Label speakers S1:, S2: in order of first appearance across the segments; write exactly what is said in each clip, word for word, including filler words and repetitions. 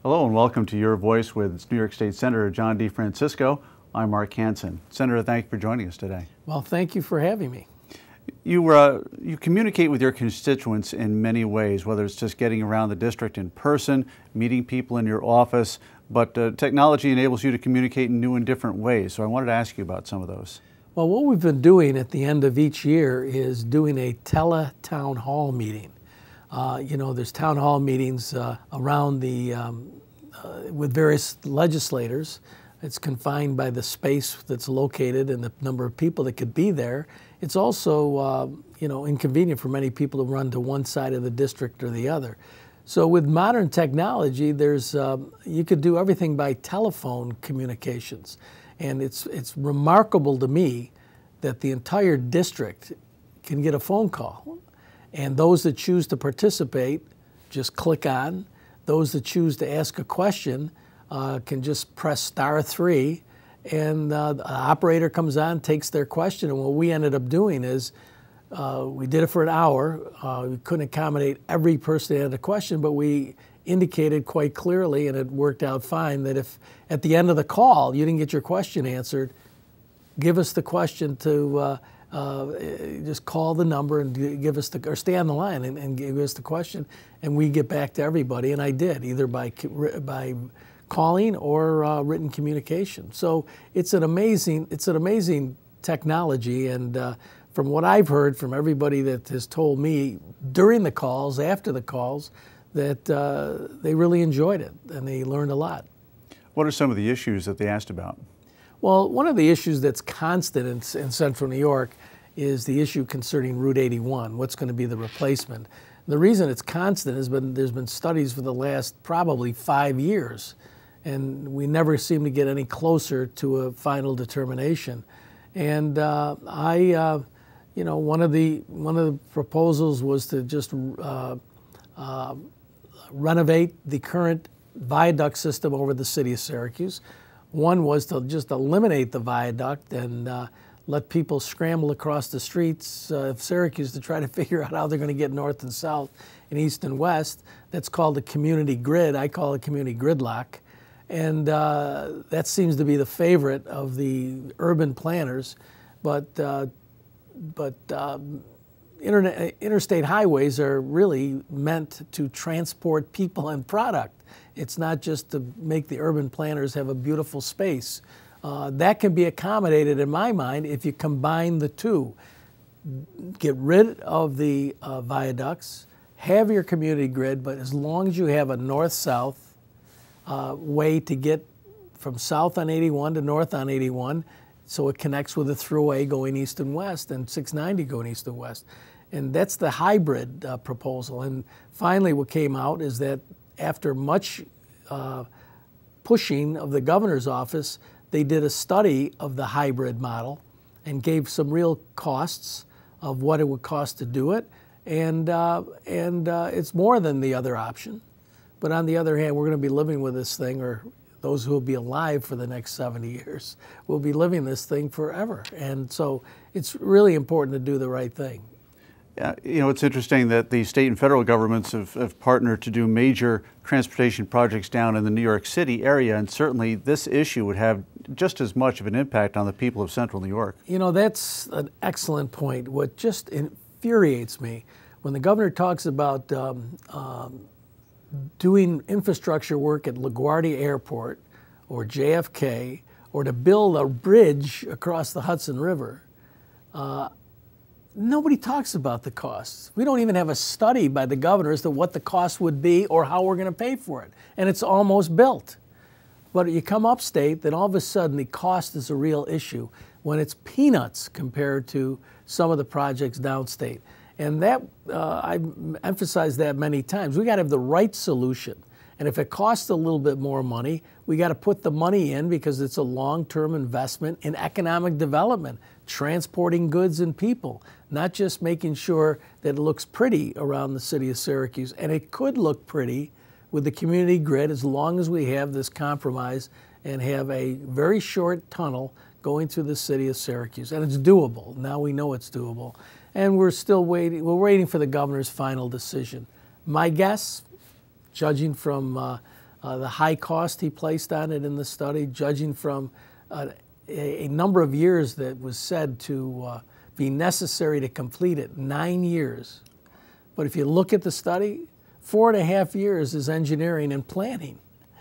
S1: Hello and welcome to Your Voice with New York State Senator John DeFrancisco. I'm Mark Hansen. Senator, thank you for joining us today.
S2: Well, thank you for having me.
S1: You, uh, you communicate with your constituents in many ways, whether it's just getting around the district in person, meeting people in your office, but uh, technology enables you to communicate in new and different ways. So I wanted to ask you about some of those.
S2: Well, what we've been doing at the end of each year is doing a tele-town hall meeting. Uh, you know, there's town hall meetings uh, around the, um, uh, with various legislators. It's confined by the space that's located and the number of people that could be there. It's also, uh, you know, inconvenient for many people to run to one side of the district or the other. So with modern technology, there's, uh, you could do everything by telephone communications. And it's, it's remarkable to me that the entire district can get a phone call. And those that choose to participate just click on. Those that choose to ask a question uh, can just press star three, and uh, the operator comes on, takes their question. And what we ended up doing is uh, we did it for an hour. Uh, we couldn't accommodate every person that had a question, but we indicated quite clearly, and it worked out fine, that if at the end of the call you didn't get your question answered, give us the question to uh, uh, just call the number and give us the, or stay on the line and, and give us the question, and we get back to everybody. And I did, either by by calling or uh, written communication. So it's an amazing, it's an amazing technology, and uh, from what I've heard from everybody that has told me during the calls, after the calls, that uh, they really enjoyed it and they learned a lot.
S1: What are some of the issues that they asked about?
S2: Well, one of the issues that's constant in, in central New York is the issue concerning Route eighty-one, what's going to be the replacement. The reason it's constant is been, there's been studies for the last probably five years, and we never seem to get any closer to a final determination. And uh, I, uh, you know, one of the one of the proposals was to just uh, uh, renovate the current viaduct system over the city of Syracuse. One was to just eliminate the viaduct and uh, let people scramble across the streets uh, of Syracuse to try to figure out how they're going to get north and south and east and west. That's called a community grid. I call it community gridlock. And uh, that seems to be the favorite of the urban planners. But, uh, but uh, internet, interstate highways are really meant to transport people and product. It's not just to make the urban planners have a beautiful space. Uh, that can be accommodated, in my mind, if you combine the two. Get rid of the uh, viaducts, have your community grid, but as long as you have a north-south uh, way to get from south on eighty-one to north on eighty-one, so it connects with the thruway going east and west and six ninety going east and west. And that's the hybrid uh, proposal. And finally what came out is that after much uh, pushing of the governor's office, they did a study of the hybrid model and gave some real costs of what it would cost to do it. And, uh, and uh, it's more than the other option. But on the other hand, we're going to be living with this thing, or those who will be alive for the next seventy years will be living this thing forever. And so it's really important to do the right thing.
S1: Yeah, you know, it's interesting that the state and federal governments have, have partnered to do major transportation projects down in the New York City area, and certainly this issue would have just as much of an impact on the people of central New York.
S2: You know, that's an excellent point. What just infuriates me, when the governor talks about um, um, doing infrastructure work at LaGuardia Airport or J F K, or to build a bridge across the Hudson River, uh, nobody talks about the costs. We don't even have a study by the governor as to what the cost would be or how we're going to pay for it. And it's almost built. But you come upstate, then all of a sudden the cost is a real issue when it's peanuts compared to some of the projects downstate. And that, uh, I've emphasized that many times. We got to have the right solution. And if it costs a little bit more money, we got to put the money in because it's a long-term investment in economic development, transporting goods and people, not just making sure that it looks pretty around the city of Syracuse. And it could look pretty with the community grid as long as we have this compromise and have a very short tunnel going through the city of Syracuse. And it's doable. Now we know it's doable. And we're still waiting. We're waiting for the governor's final decision. My guess, judging from uh, uh, the high cost he placed on it in the study, judging from uh, a, a number of years that was said to uh, be necessary to complete it, nine years. But if you look at the study, four and a half years is engineering and planning.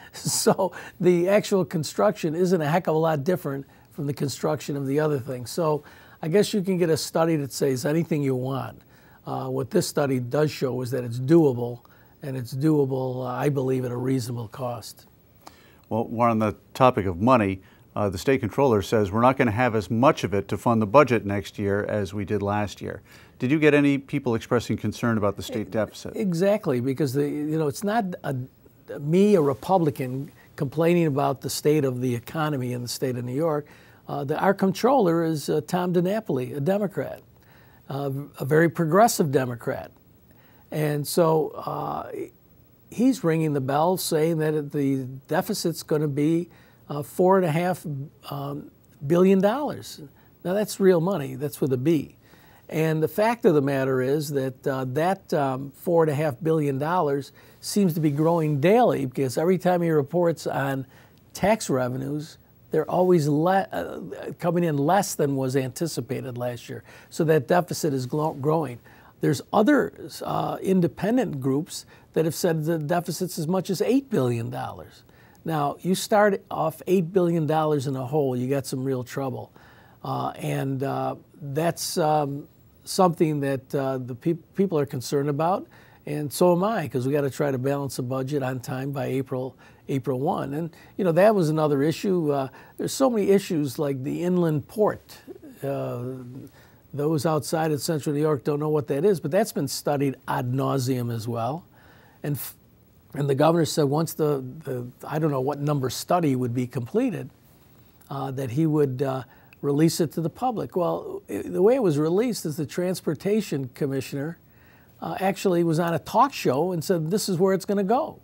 S2: So the actual construction isn't a heck of a lot different from the construction of the other things. So I guess you can get a study that says anything you want. Uh, what this study does show is that it's doable, and it's doable, uh, I believe, at a reasonable cost.
S1: Well, we're on the topic of money. Uh, the state controller says we're not going to have as much of it to fund the budget next year as we did last year. Did you get any people expressing concern about the state deficit? Exactly,
S2: because the, you know, it's not a, me, a Republican, complaining about the state of the economy in the state of New York. Uh, the, our controller is uh, Tom DiNapoli, a Democrat, uh, a very progressive Democrat. And so uh, he's ringing the bell saying that the deficit's going to be uh, four and a half um, billion dollars. Now that's real money, that's with a B. And the fact of the matter is that uh, that um, four and a half billion dollars seems to be growing daily, because every time he reports on tax revenues, they're always le uh, coming in less than was anticipated last year. So that deficit is growing. There's other uh, independent groups that have said the deficit's as much as eight billion dollars. Now, you start off eight billion dollars in a hole, you got some real trouble. Uh, and uh, that's um, something that uh, the pe people are concerned about, and so am I, because we got to try to balance the budget on time by April April first. And you know, that was another issue. Uh, there's so many issues like the inland port. Uh, those outside of central New York don't know what that is, but that's been studied ad nauseum as well. And f and the governor said once the, the I don't know what number study would be completed, uh, that he would uh, release it to the public. Well, it, the way it was released is the transportation commissioner uh, actually was on a talk show and said this is where it's going to go,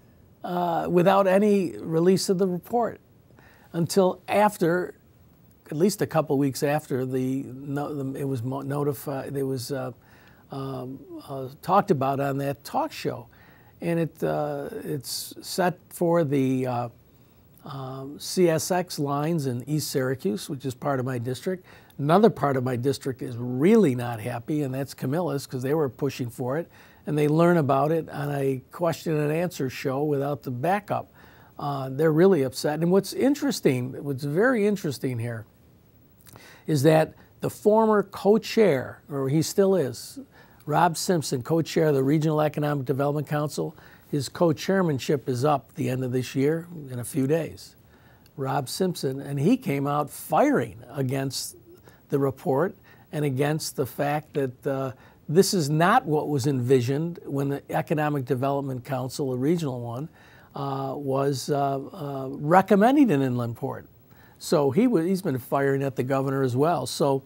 S2: uh, without any release of the report, until after, at least a couple weeks after the, no, the it was notified, it was uh, um, uh, talked about on that talk show, and it uh, it's set for the uh, Um, C S X lines in East Syracuse, which is part of my district. Another part of my district is really not happy, and that's Camillus, because they were pushing for it, and they learn about it on a question and answer show without the backup. Uh, they're really upset. And what's interesting, what's very interesting here, is that the former co-chair, or he still is, Rob Simpson, co-chair of the Regional Economic Development Council, his co-chairmanship is up at the end of this year in a few days. Rob Simpson, and he came out firing against the report and against the fact that uh, this is not what was envisioned when the Economic Development Council, the regional one, uh, was uh, uh, recommending an inland port. So he was, he's been firing at the governor as well. So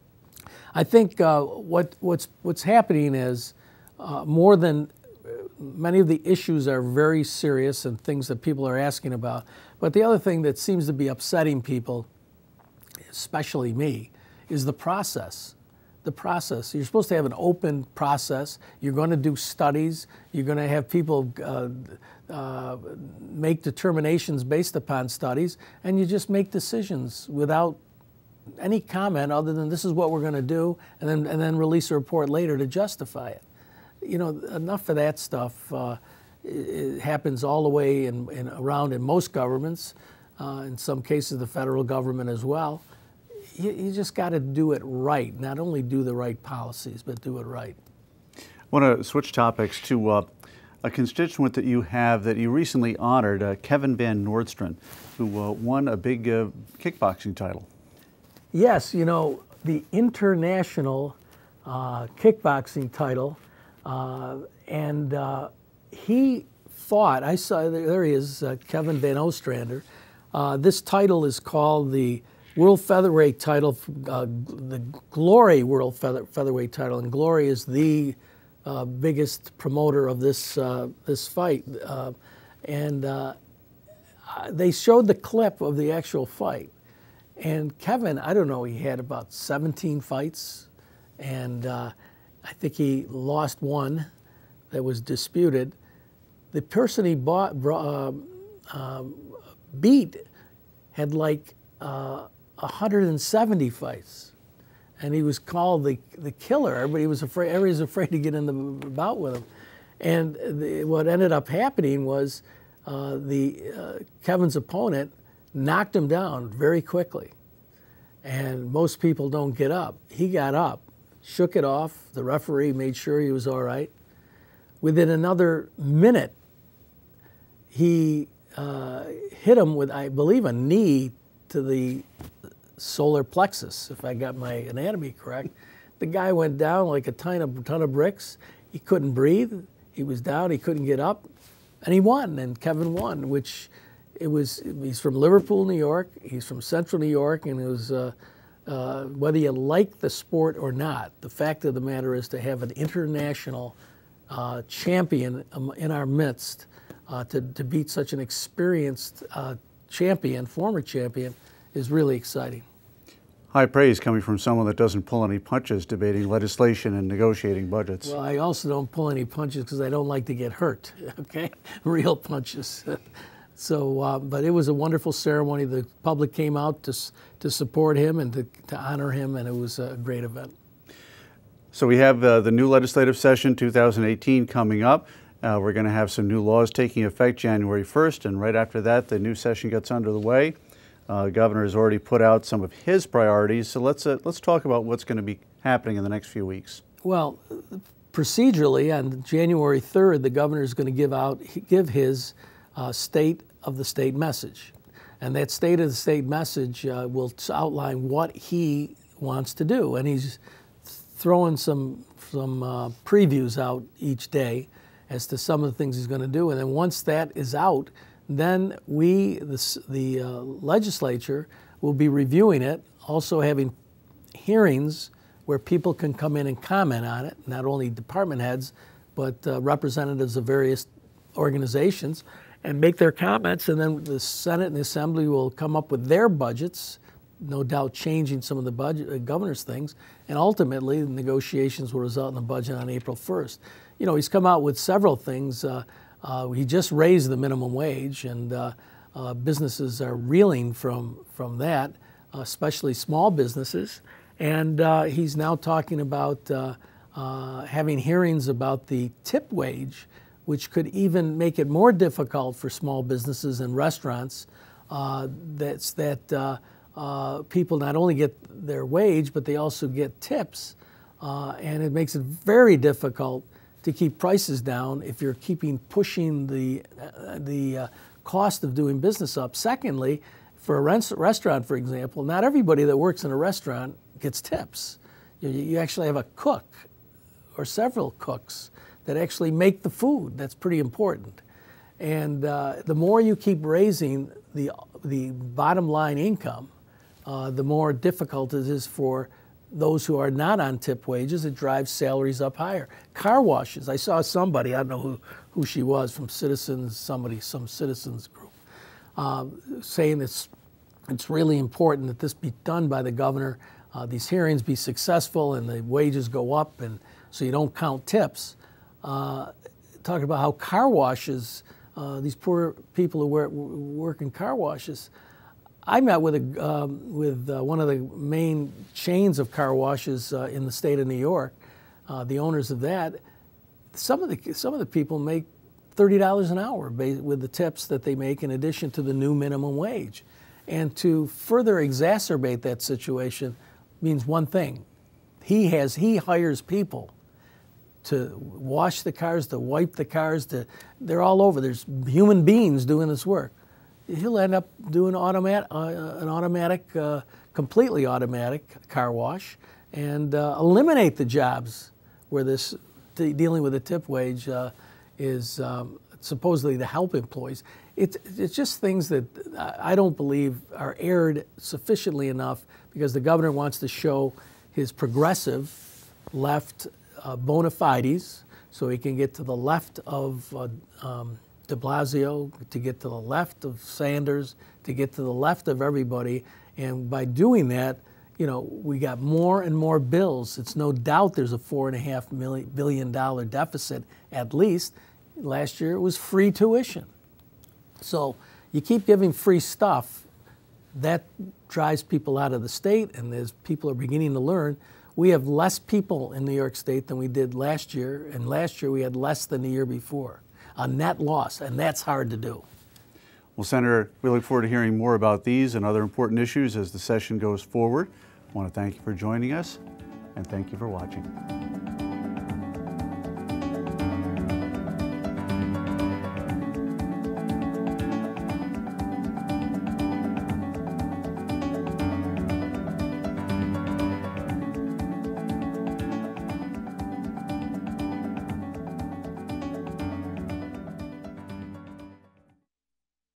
S2: I think uh, what, what's, what's happening is uh, more than many of the issues are very serious and things that people are asking about. But the other thing that seems to be upsetting people, especially me, is the process. The process. You're supposed to have an open process. You're going to do studies. You're going to have people uh, uh, make determinations based upon studies, and you just make decisions without any comment other than this is what we're going to do, and then, and then release a report later to justify it. You know, enough of that stuff. Uh, it happens all the way in, in, around in most governments, uh, in some cases the federal government as well. You, you just got to do it right. Not only do the right policies, but do it right.
S1: I want to switch topics to uh, a constituent that you have that you recently honored, uh, Kevin Van Nordstrand, who uh, won a big uh, kickboxing title.
S2: Yes, you know, the international uh, kickboxing title. Uh, and uh, he fought, I saw, there he is, uh, Kevin Van Ostrander. Uh, this title is called the World Featherweight title, uh, the Glory World Feather, Featherweight title, and Glory is the uh, biggest promoter of this, uh, this fight. Uh, and uh, they showed the clip of the actual fight. And Kevin, I don't know, he had about seventeen fights, and uh, I think he lost one that was disputed, the person he bought, uh, uh, beat had like uh, one hundred seventy fights, and he was called the the killer. Everybody was afraid. Everybody was afraid to get in the bout with him. And the, what ended up happening was uh, the uh, Kevin's opponent knocked him down very quickly, and most people don't get up. He got up, shook it off. The referee made sure he was all right. Within another minute, he uh, hit him with, I believe, a knee to the solar plexus, if I got my anatomy correct. The guy went down like a ton of, ton of bricks. He couldn't breathe. He was down. He couldn't get up. And he won, and Kevin won, which it was, he's from Liverpool, New York. He's from Central New York, and it was, uh, uh, whether you like the sport or not, the fact of the matter is to have an international uh, champion in our midst, uh, to, to beat such an experienced uh, champion, former champion, is really exciting.
S1: High praise coming from someone that doesn't pull any punches debating legislation and negotiating budgets.
S2: Well, I also don't pull any punches because I don't like to get hurt, okay? Real punches. So, uh, but it was a wonderful ceremony. The public came out to, to support him and to, to honor him, and it was a great event.
S1: So we have uh, the new legislative session two thousand eighteen coming up. Uh, we're going to have some new laws taking effect January first, and right after that, the new session gets under the way. Uh, the governor has already put out some of his priorities, so let's uh, let's talk about what's going to be happening in the next few weeks.
S2: Well, procedurally, on January third, the governor is going to give out give his uh, state of the state message, and that state of the state message uh, will outline what he wants to do, and he's throwing some some uh, previews out each day as to some of the things he's going to do, and then once that is out, then we, the, the uh, legislature, will be reviewing it, also having hearings where people can come in and comment on it, not only department heads, but uh, representatives of various organizations, and make their comments, and then the Senate and the Assembly will come up with their budgets, no doubt changing some of the budget, uh, governor's things, and ultimately the negotiations will result in a budget on April first. You know, he's come out with several things. Uh, Uh, he just raised the minimum wage, and uh, uh, businesses are reeling from, from that, uh, especially small businesses. And uh, he's now talking about uh, uh, having hearings about the tip wage, which could even make it more difficult for small businesses and restaurants. Uh, that's that uh, uh, people not only get their wage, but they also get tips. Uh, and it makes it very difficult to keep prices down if you're keeping pushing the uh, the uh, cost of doing business up. Secondly, for a rent restaurant, for example, not everybody that works in a restaurant gets tips. You, you actually have a cook or several cooks that actually make the food. That's pretty important. And uh, the more you keep raising the the bottom line income, uh, the more difficult it is for those who are not on tip wages. It drives salaries up higher. Car washes. I saw somebody, I don't know who, who she was, from Citizens, somebody, some Citizens group, uh, saying it's, it's really important that this be done by the governor, uh, these hearings be successful and the wages go up, and so you don't count tips. Uh, talking about how car washes, uh, these poor people who work, work in car washes, I met with a, um, with uh, one of the main chains of car washes uh, in the state of New York, uh, the owners of that. Some of the some of the people make thirty dollars an hour with the tips that they make in addition to the new minimum wage. And to further exacerbate that situation means one thing: he has he hires people to wash the cars, to wipe the cars. To they're all over. There's human beings doing this work. He'll end up doing automat, uh, an automatic, uh, completely automatic car wash, and uh, eliminate the jobs where this t dealing with a tip wage uh, is um, supposedly to help employees. It's, it's just things that I don't believe are aired sufficiently enough, because the governor wants to show his progressive left uh, bona fides, so he can get to the left of uh, um, de Blasio, to get to the left of Sanders, to get to the left of everybody. And by doing that, you know, we got more and more bills. It's no doubt there's a four and a half million billion dollar deficit at least. Last year it was free tuition. So you keep giving free stuff, that drives people out of the state, and as people are beginning to learn, we have less people in New York State than we did last year, and last year we had less than the year before. A net loss, and that's hard to do.
S1: Well, Senator, we look forward to hearing more about these and other important issues as the session goes forward. I want to thank you for joining us, and thank you for watching.